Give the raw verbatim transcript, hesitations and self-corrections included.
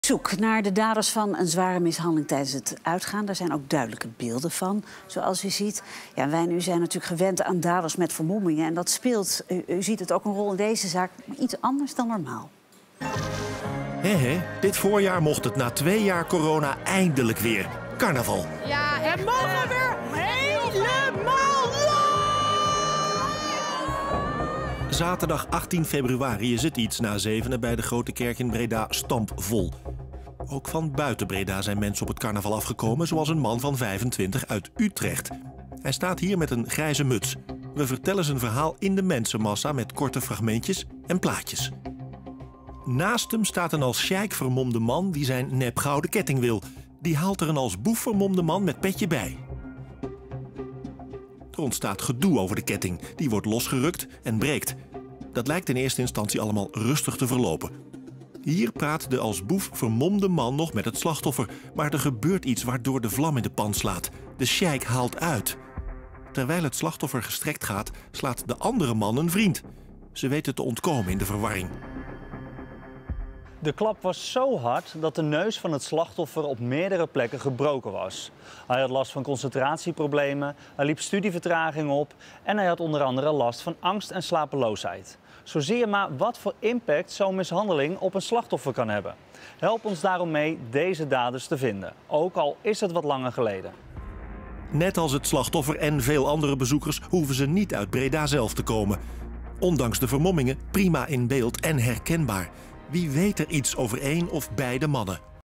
Zoek naar de daders van een zware mishandeling tijdens het uitgaan. Daar zijn ook duidelijke beelden van, zoals u ziet. Ja, wij nu zijn natuurlijk gewend aan daders met vermommingen. En dat speelt, u, u ziet het ook een rol in deze zaak, maar iets anders dan normaal. Hé hé, dit voorjaar mocht het na twee jaar corona eindelijk weer. Carnaval. Ja, het mogen weer helemaal Zaterdag achttien februari is het iets na zevenen bij de Grote Kerk in Breda stampvol. Ook van buiten Breda zijn mensen op het carnaval afgekomen, zoals een man van vijfentwintig uit Utrecht. Hij staat hier met een grijze muts. We vertellen zijn verhaal in de mensenmassa met korte fragmentjes en plaatjes. Naast hem staat een als sheik vermomde man die zijn nepgouden ketting wil. Die haalt er een als boef vermomde man met petje bij. Er ontstaat gedoe over de ketting. Die wordt losgerukt en breekt. Dat lijkt in eerste instantie allemaal rustig te verlopen. Hier praat de als boef vermomde man nog met het slachtoffer. Maar er gebeurt iets waardoor de vlam in de pan slaat. De sheik haalt uit. Terwijl het slachtoffer gestrekt gaat, slaat de andere man een vriend. Ze weten te ontkomen in de verwarring. De klap was zo hard dat de neus van het slachtoffer op meerdere plekken gebroken was. Hij had last van concentratieproblemen, hij liep studievertraging op en hij had onder andere last van angst en slapeloosheid. Zo zie je maar wat voor impact zo'n mishandeling op een slachtoffer kan hebben. Help ons daarom mee deze daders te vinden, ook al is het wat langer geleden. Net als het slachtoffer en veel andere bezoekers hoeven ze niet uit Breda zelf te komen. Ondanks de vermommingen prima in beeld en herkenbaar. Wie weet er iets over één of beide mannen?